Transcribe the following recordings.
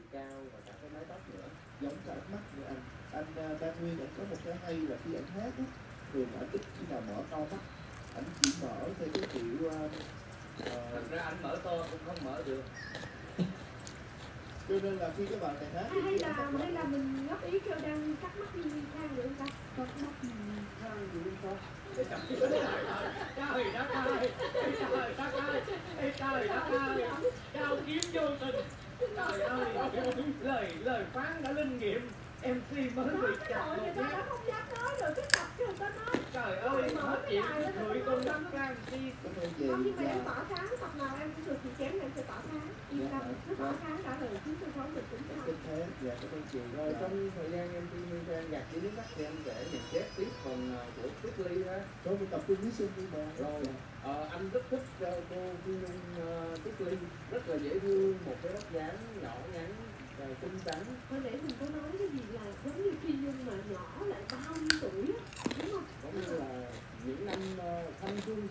cao và cả cái mái tóc nữa. Giống cả mắt nữa anh Đa Nguyên anh có một cái hay là khi anh hát á, thường anh ít khi nào mở to mắt, anh chỉ mở theo cái kiểu Thật ra anh mở to cũng không mở được. cho nên là khi các bạn này hát hay là mình góp ý kêu đang cắt mắt đi thang được không ta? Cắt mắt đi thang được không ta? Trời đất ơi, trời đất ơi, trời đất ơi, cao kiếm vô tình. Trời ơi, lời phán đã linh nghiệm. MC mới bị chặt một người ta không dám nói rồi, cái tập cho người ta nói. Trời ơi, nói chuyện người con đâm can chi. Không, nhưng mà em tỏ sáng, tập nào em cũng được thì chém em sẽ tỏ sáng. Yên tâm, cứ tỏ sáng cả đời 9/6 được cũng thích thế. Dạ, cảm ơn chị. Rồi trong thời gian MC cho em gạt dưới nước mắt thì em sẽ nhận xét tiếp phần của Tuyết Ly đó. Rồi mình tập trung lý sinh đi mà. Rồi, anh rất thích cô Phi Nhung Tuyết Ly, rất là dễ thương, một cái vóc dáng nhỏ nhắn và xinh xắn. Hồi nãy mình có nói cái gì là giống như Phi Nhung mà nhỏ lại bao nhiêu tuổi á, đúng không? Giống như là những năm thanh xuân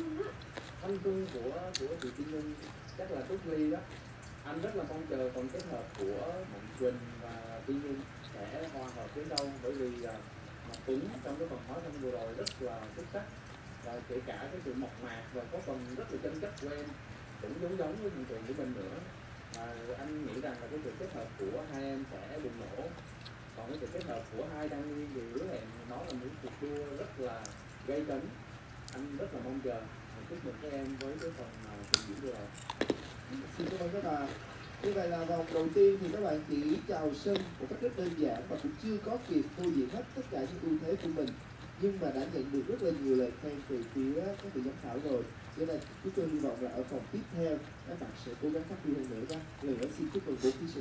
của chị Phi Nhung, chắc là Tuyết Ly đó. Anh rất là mong chờ phần kết hợp của Mạnh Quỳnh và Phi Nhung sẽ hòa hợp đến đâu, bởi vì Ngọc Tuấn trong cái phần hóa thân vừa rồi rất là xuất sắc, và kể cả cái sự mộc mạc và có phần rất là chân chất của em cũng giống với hiện tượng của mình nữa. Anh nghĩ rằng là cái sự kết hợp của hai em sẽ bùng nổ, còn cái sự kết hợp của hai Đan Nguyên thì hứa hẹn nó là một cuộc đua rất là gây cấn. Anh rất là mong chờ và chúc mừng các em với cái phần trình diễn vừa rồi. Xin cảm ơn các bạn. Như vậy là vòng đầu tiên thì các bạn chỉ chào sân một cách rất đơn giản và cũng chưa có kịp phô diễn hết tất cả những ưu thế của mình, nhưng mà đã nhận được rất là nhiều lời khen từ phía các vị giám khảo rồi. Cho nên chúng tôi hy vọng là ở vòng tiếp theo các bạn sẽ cố gắng phát huy hơn nữa nhé. Lần nữa xin chúc mừng bốn thí sinh.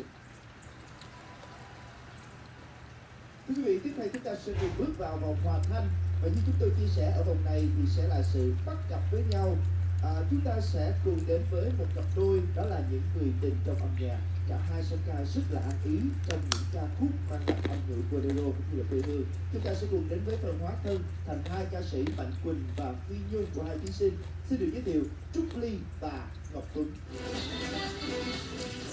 Thưa quý vị, tiếp theo chúng ta sẽ cùng bước vào vòng hòa thanh, và như chúng tôi chia sẻ ở vòng này thì sẽ là sự bắt cặp với nhau. Chúng ta sẽ cùng đến với một cặp đôi, đó là những người tình trong âm nhạc. Cả hai song ca rất là ăn ý trong những ca khúc mang đậm âm ngữ bolero cũng như là quê hương. Chúng ta sẽ cùng đến với phần hóa thân thành hai ca sĩ Mạnh Quỳnh và Phi Nhung của hai thí sinh. Xin được giới thiệu Trúc Ly và Ngọc Tuấn.